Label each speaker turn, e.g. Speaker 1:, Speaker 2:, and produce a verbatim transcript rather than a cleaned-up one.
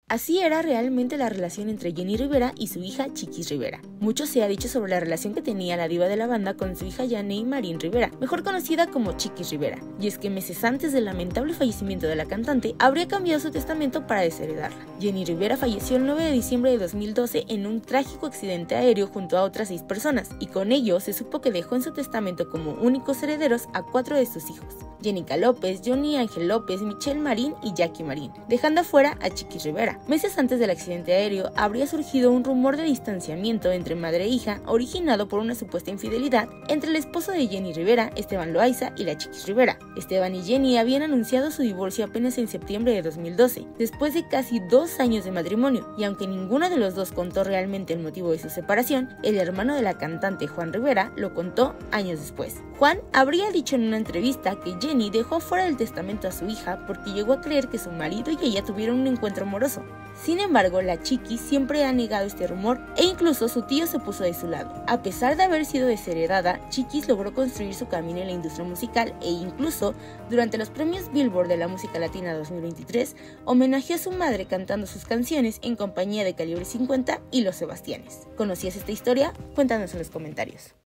Speaker 1: Así era realmente la relación entre Jenni Rivera y su hija Chiquis Rivera. Mucho se ha dicho sobre la relación que tenía la diva de la banda con su hija Yaney Marín Rivera, mejor conocida como Chiquis Rivera, y es que meses antes del lamentable fallecimiento de la cantante, habría cambiado su testamento para desheredarla. Jenni Rivera falleció el nueve de diciembre de dos mil doce en un trágico accidente aéreo junto a otras seis personas, y con ello se supo que dejó en su testamento como únicos herederos a cuatro de sus hijos: Jenica López, Johnny Ángel López, Michelle Marín y Jackie Marín, dejando afuera a Chiquis Rivera. Meses antes del accidente aéreo, habría surgido un rumor de distanciamiento entre madre e hija, originado por una supuesta infidelidad entre el esposo de Jenni Rivera, Esteban Loaiza, y la Chiquis Rivera. Esteban y Jenni habían anunciado su divorcio apenas en septiembre de dos mil doce, después de casi dos años de matrimonio, y aunque ninguno de los dos contó realmente el motivo de su separación, el hermano de la cantante, Juan Rivera, lo contó años después. Juan habría dicho en una entrevista que Jenni dejó fuera del testamento a su hija porque llegó a creer que su marido y ella tuvieron un encuentro amoroso. Sin embargo, la Chiquis siempre ha negado este rumor e incluso su tío se puso de su lado. A pesar de haber sido desheredada, Chiquis logró construir su camino en la industria musical e incluso, durante los premios Billboard de la música latina dos mil veintitrés, homenajeó a su madre cantando sus canciones en compañía de Calibre cincuenta y Los Sebastianes. ¿Conocías esta historia? Cuéntanos en los comentarios.